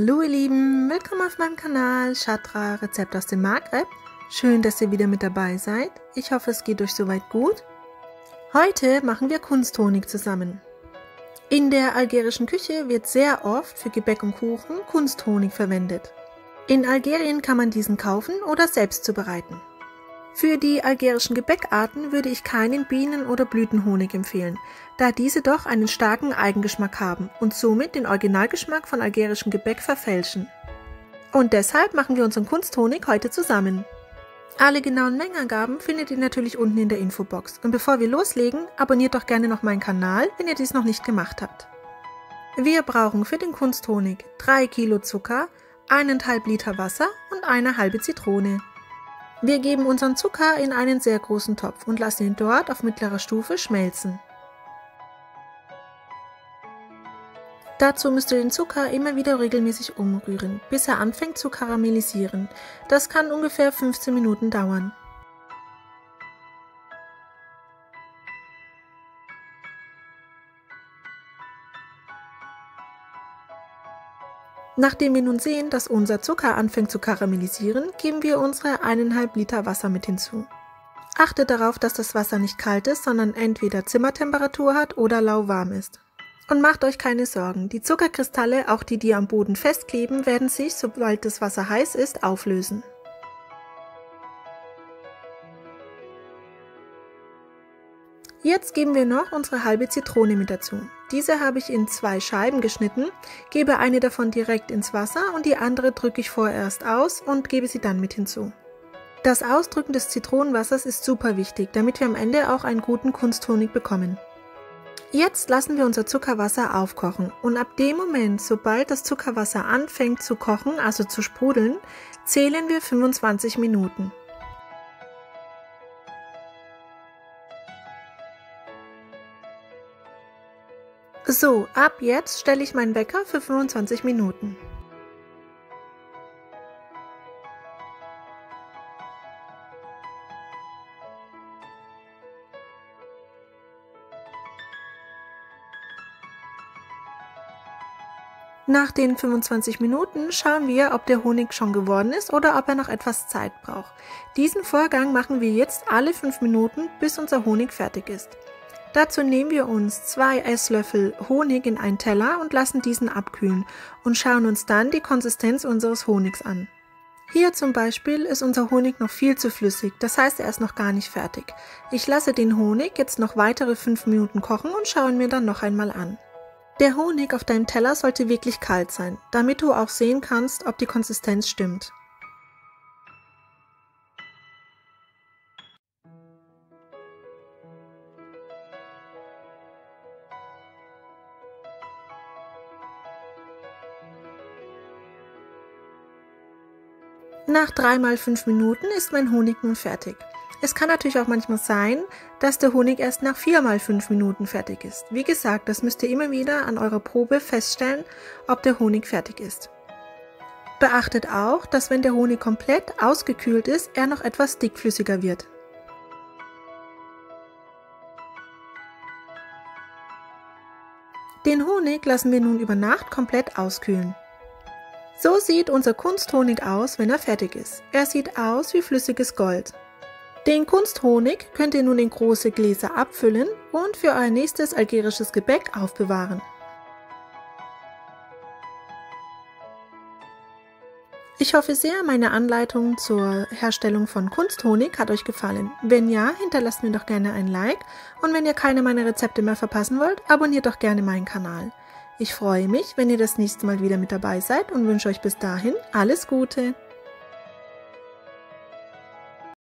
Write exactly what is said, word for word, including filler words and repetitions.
Hallo ihr Lieben, willkommen auf meinem Kanal Chatra Rezept aus dem Maghreb. Schön, dass ihr wieder mit dabei seid. Ich hoffe, es geht euch soweit gut. Heute machen wir Kunsthonig zusammen. In der algerischen Küche wird sehr oft für Gebäck und Kuchen Kunsthonig verwendet. In Algerien kann man diesen kaufen oder selbst zubereiten. Für die algerischen Gebäckarten würde ich keinen Bienen- oder Blütenhonig empfehlen, da diese doch einen starken Eigengeschmack haben und somit den Originalgeschmack von algerischem Gebäck verfälschen. Und deshalb machen wir unseren Kunsthonig heute zusammen. Alle genauen Mengenangaben findet ihr natürlich unten in der Infobox. Und bevor wir loslegen, abonniert doch gerne noch meinen Kanal, wenn ihr dies noch nicht gemacht habt. Wir brauchen für den Kunsthonig drei Kilo Zucker, eineinhalb Liter Wasser und eine halbe Zitrone. Wir geben unseren Zucker in einen sehr großen Topf und lassen ihn dort auf mittlerer Stufe schmelzen. Dazu müsst ihr den Zucker immer wieder regelmäßig umrühren, bis er anfängt zu karamellisieren. Das kann ungefähr fünfzehn Minuten dauern. Nachdem wir nun sehen, dass unser Zucker anfängt zu karamellisieren, geben wir unsere eineinhalb Liter Wasser mit hinzu. Achtet darauf, dass das Wasser nicht kalt ist, sondern entweder Zimmertemperatur hat oder lauwarm ist. Und macht euch keine Sorgen, die Zuckerkristalle, auch die, die am Boden festkleben, werden sich, sobald das Wasser heiß ist, auflösen. Jetzt geben wir noch unsere halbe Zitrone mit dazu. Diese habe ich in zwei Scheiben geschnitten, gebe eine davon direkt ins Wasser und die andere drücke ich vorerst aus und gebe sie dann mit hinzu. Das Ausdrücken des Zitronenwassers ist super wichtig, damit wir am Ende auch einen guten Kunsthonig bekommen. Jetzt lassen wir unser Zuckerwasser aufkochen und ab dem Moment, sobald das Zuckerwasser anfängt zu kochen, also zu sprudeln, zählen wir fünfundzwanzig Minuten. So, ab jetzt stelle ich meinen Wecker für fünfundzwanzig Minuten. Nach den fünfundzwanzig Minuten schauen wir, ob der Honig schon geworden ist oder ob er noch etwas Zeit braucht. Diesen Vorgang machen wir jetzt alle fünf Minuten, bis unser Honig fertig ist. Dazu nehmen wir uns zwei Esslöffel Honig in einen Teller und lassen diesen abkühlen und schauen uns dann die Konsistenz unseres Honigs an. Hier zum Beispiel ist unser Honig noch viel zu flüssig, das heißt, er ist noch gar nicht fertig. Ich lasse den Honig jetzt noch weitere fünf Minuten kochen und schaue ihn mir dann noch einmal an. Der Honig auf deinem Teller sollte wirklich kalt sein, damit du auch sehen kannst, ob die Konsistenz stimmt. Nach drei mal fünf Minuten ist mein Honig nun fertig. Es kann natürlich auch manchmal sein, dass der Honig erst nach vier mal fünf Minuten fertig ist. Wie gesagt, das müsst ihr immer wieder an eurer Probe feststellen, ob der Honig fertig ist. Beachtet auch, dass wenn der Honig komplett ausgekühlt ist, er noch etwas dickflüssiger wird. Den Honig lassen wir nun über Nacht komplett auskühlen. So sieht unser Kunsthonig aus, wenn er fertig ist. Er sieht aus wie flüssiges Gold. Den Kunsthonig könnt ihr nun in große Gläser abfüllen und für euer nächstes algerisches Gebäck aufbewahren. Ich hoffe sehr, meine Anleitung zur Herstellung von Kunsthonig hat euch gefallen. Wenn ja, hinterlasst mir doch gerne ein Like und wenn ihr keine meiner Rezepte mehr verpassen wollt, abonniert doch gerne meinen Kanal. Ich freue mich, wenn ihr das nächste Mal wieder mit dabei seid und wünsche euch bis dahin alles Gute!